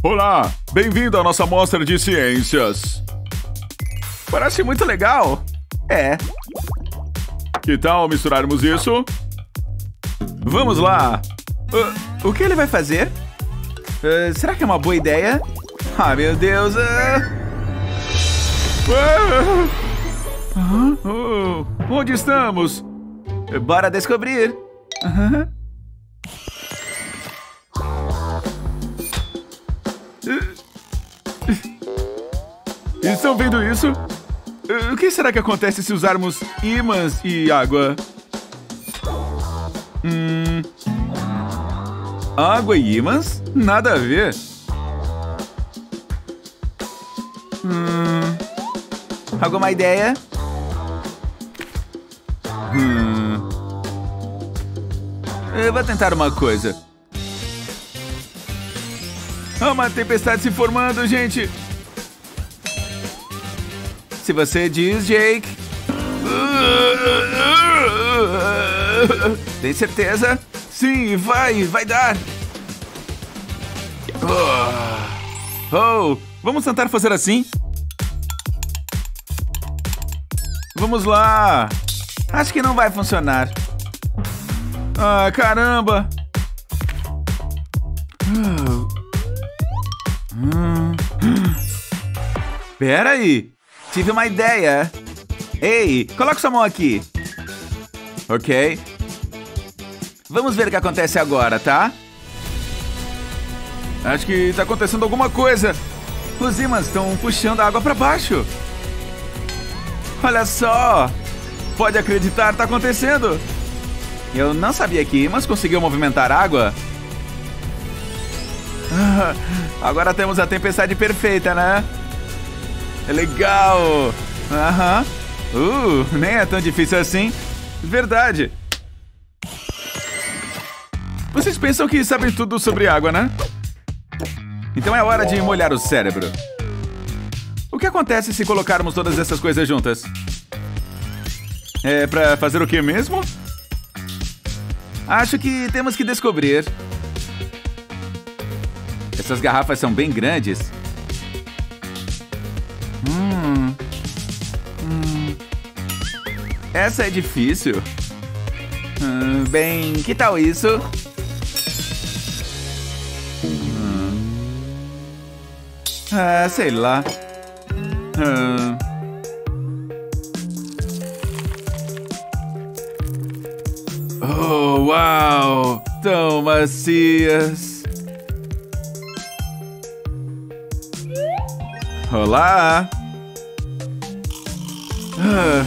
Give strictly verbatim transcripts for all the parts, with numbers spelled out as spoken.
Olá, bem-vindo à nossa mostra de ciências. Parece muito legal. É. Que tal misturarmos isso? Vamos lá. Uh, o que ele vai fazer? Uh, será que é uma boa ideia? Ah, meu Deus. Uh... Uh, uh, onde estamos? Bora descobrir. Uh-huh. Estão vendo isso? O que será que acontece se usarmos ímãs e água? Hum... Água e ímãs? Nada a ver. Hum... Alguma ideia? Hum... Eu vou tentar uma coisa. Há uma tempestade se formando, gente! Se você diz, Jake. Tem certeza? Sim, vai, vai dar! Oh, vamos tentar fazer assim? Vamos lá! Acho que não vai funcionar. Ah, caramba! Pera aí! Tive uma ideia! Ei, coloque sua mão aqui! Ok. Vamos ver o que acontece agora, tá? Acho que tá acontecendo alguma coisa! Os ímãs estão puxando a água para baixo! Olha só! Pode acreditar, tá acontecendo! Eu não sabia que ímãs conseguiam movimentar água. Agora temos a tempestade perfeita, né? É legal! Aham. Uh, nem é tão difícil assim. Verdade. Vocês pensam que sabem tudo sobre água, né? Então é hora de molhar o cérebro. O que acontece se colocarmos todas essas coisas juntas? É pra fazer o que mesmo? Acho que temos que descobrir. Essas garrafas são bem grandes. Hum. Hum. Essa é difícil. Hum, bem, que tal isso? Hum. Ah, sei lá. Hum. Oh, uau! Tão macias. Olá! Ah.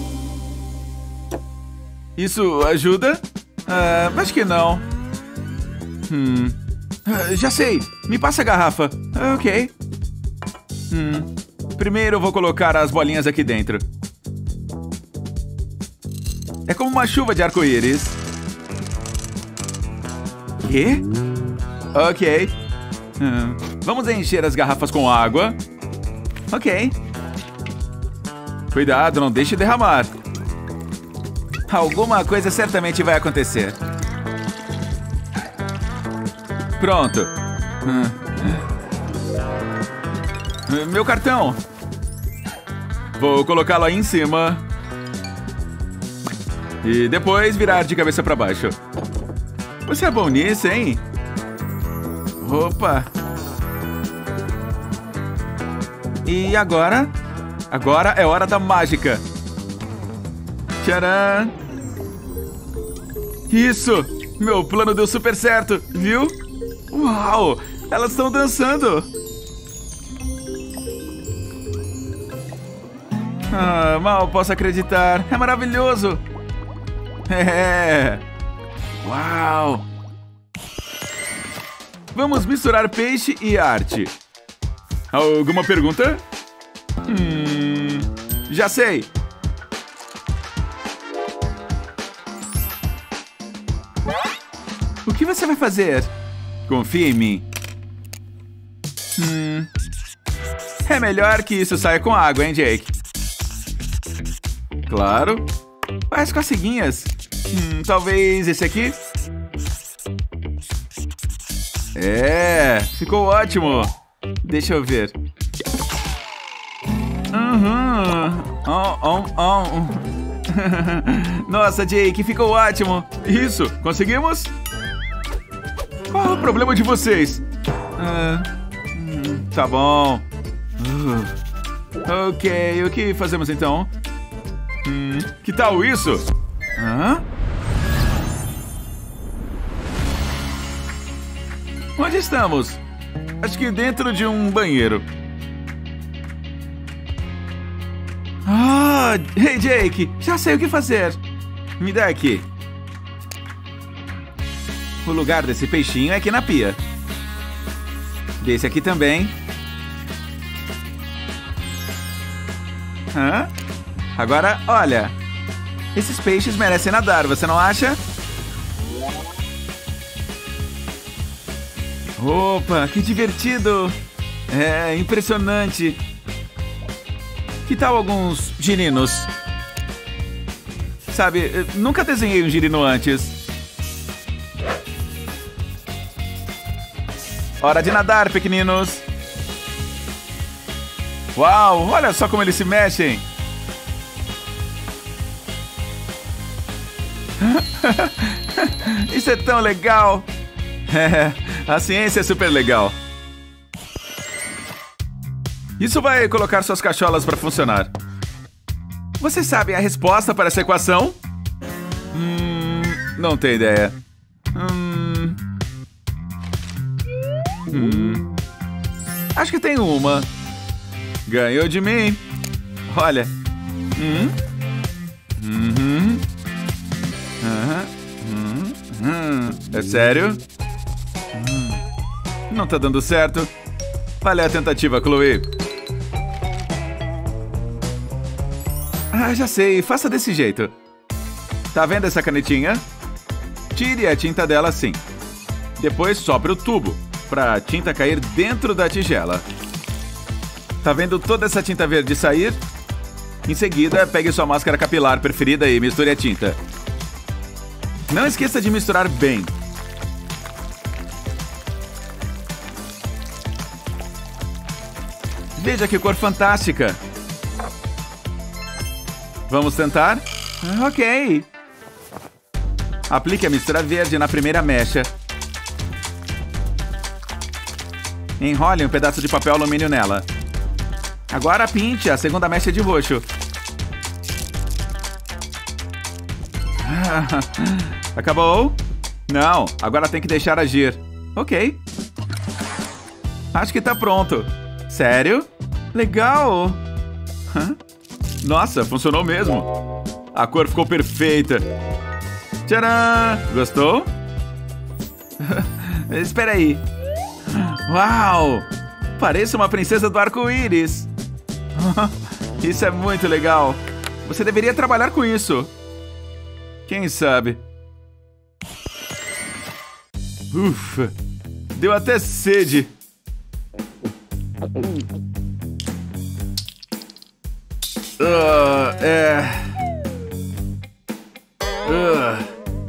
Isso ajuda? Ah, acho que não. Hum. Ah, já sei! Me passa a garrafa. Ok. Hum. Primeiro eu vou colocar as bolinhas aqui dentro. É como uma chuva de arco-íris. Quê? Ok. Hum. Vamos encher as garrafas com água. Ok. Cuidado, não deixe derramar. Alguma coisa certamente vai acontecer. Pronto. Hum. Meu cartão. Vou colocá-lo aí em cima. E depois virar de cabeça para baixo. Você é bom nisso, hein? Opa. E agora? Agora é hora da mágica. Tcharam! Isso! Meu plano deu super certo, viu? Uau! Elas estão dançando! Ah, mal posso acreditar. É maravilhoso! É! Uau! Vamos misturar peixe e arte. Alguma pergunta? Hum... Já sei! O que você vai fazer? Confia em mim. Hum... É melhor que isso saia com água, hein, Jake? Claro. Faz coceguinhas. Hum, talvez esse aqui? É, ficou ótimo. Deixa eu ver. Uhum. Oh, oh, oh. Nossa, Jake, ficou ótimo. Isso, conseguimos? Qual é o problema de vocês? Ah, hum, tá bom. Uh, ok, o que fazemos então? Hum, que tal isso? Hã? Onde estamos? Acho que dentro de um banheiro. Ah, hey Jake, já sei o que fazer. Me dá aqui. O lugar desse peixinho é aqui na pia. Desse aqui também. Hã? Agora, olha. Esses peixes merecem nadar, você não acha? Opa, que divertido! É impressionante. Que tal alguns girinos? Sabe, eu nunca desenhei um girino antes. Hora de nadar, pequeninos. Uau, olha só como eles se mexem. Isso é tão legal. É, a ciência é super legal. Isso vai colocar suas cacholas para funcionar. Vocês sabem a resposta para essa equação? Hum, não tenho ideia. Hum, hum, acho que tem uma. Ganhou de mim. Olha. Hum? Uhum. Uhum. Uhum. Uhum. É sério? Uhum. Não tá dando certo. Falha a tentativa, Chloe. Ah, já sei. Faça desse jeito. Tá vendo essa canetinha? Tire a tinta dela assim. Depois sopre o tubo, pra tinta cair dentro da tigela. Tá vendo toda essa tinta verde sair? Em seguida, pegue sua máscara capilar preferida e misture a tinta. Não esqueça de misturar bem. Veja que cor fantástica. Vamos tentar? Ah, ok. Aplique a mistura verde na primeira mecha. Enrole um pedaço de papel alumínio nela. Agora pinte a segunda mecha de roxo. Acabou? Não, agora tem que deixar agir. Ok. Acho que tá pronto. Sério? Legal! Hã? Nossa, funcionou mesmo. A cor ficou perfeita. Tcharam! Gostou? Espera aí. Uau! Parece uma princesa do arco-íris. Isso é muito legal. Você deveria trabalhar com isso. Quem sabe? Ufa! Deu até sede. Uh, é... Uh.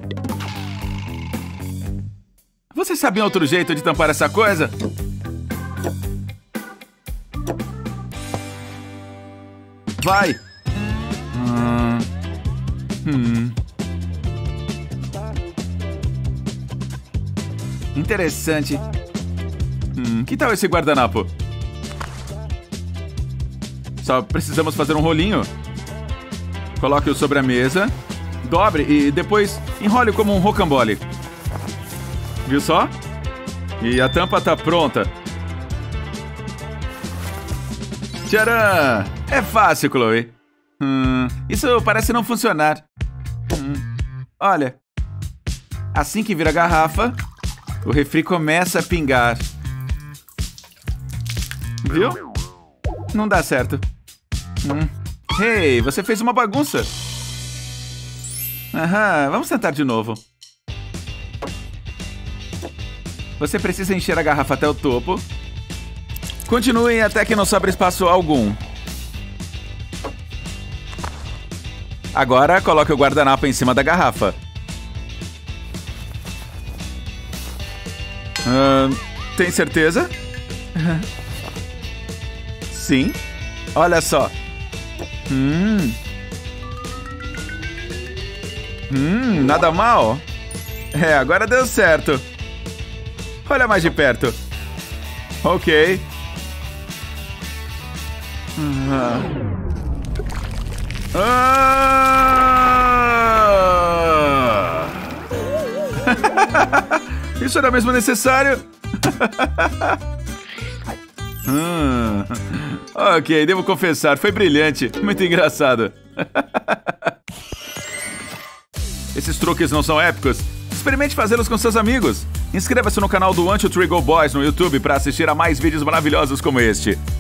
Você sabe outro jeito de tampar essa coisa? Vai! Hum. Hum. Interessante. Hum, que tal esse guardanapo? Só precisamos fazer um rolinho. Coloque-o sobre a mesa, dobre e depois enrole como um rocambole. Viu só? E a tampa tá pronta. Tcharam! É fácil, Chloe. Hum, isso parece não funcionar. Hum, olha. Assim que vira a garrafa, o refri começa a pingar. Viu? Não dá certo. Hum. Hey, você fez uma bagunça. Aham, vamos tentar de novo. Você precisa encher a garrafa até o topo. Continue até que não sobre espaço algum. Agora, coloque o guardanapo em cima da garrafa. Hum, tem certeza? Sim. Olha só. Hum. Hum, nada mal. É, agora deu certo. Olha mais de perto. Ok. Ah. Ah! Isso era mesmo necessário? hum. Ok, devo confessar, foi brilhante. Muito engraçado. Esses truques não são épicos? Experimente fazê-los com seus amigos. Inscreva-se no canal do One Two Three Go Boys no YouTube para assistir a mais vídeos maravilhosos como este.